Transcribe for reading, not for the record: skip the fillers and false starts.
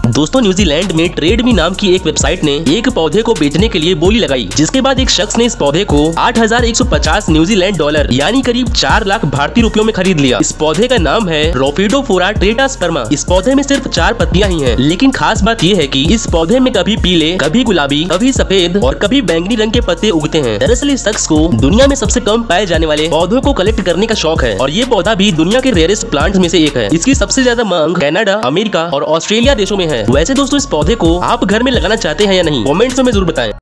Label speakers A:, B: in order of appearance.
A: दोस्तों न्यूजीलैंड में ट्रेडमी नाम की एक वेबसाइट ने एक पौधे को बेचने के लिए बोली लगाई, जिसके बाद एक शख्स ने इस पौधे को 8,150 न्यूजीलैंड डॉलर यानी करीब 4 लाख भारतीय रुपयों में खरीद लिया। इस पौधे का नाम है रोफिडोफोरा ट्रेटास्पर्मा। इस पौधे में सिर्फ 4 पत्तियां ही हैं, लेकिन खास बात यह है कि इस पौधे में कभी पीले, कभी गुलाबी, कभी सफेद और कभी बैंगनी रंग के पत्ते उगते हैं। दरअसल इस शख्स को दुनिया में सबसे कम पाए जाने वाले पौधों को कलेक्ट करने का शौक है और ये पौधा भी दुनिया के रेयरेस्ट प्लांट्स में से एक है। इसकी सबसे ज्यादा मांग कनाडा, अमेरिका और ऑस्ट्रेलिया देशों में है। वैसे दोस्तों इस पौधे को आप घर में लगाना चाहते हैं या नहीं, कमेंट्स में जरूर बताएं।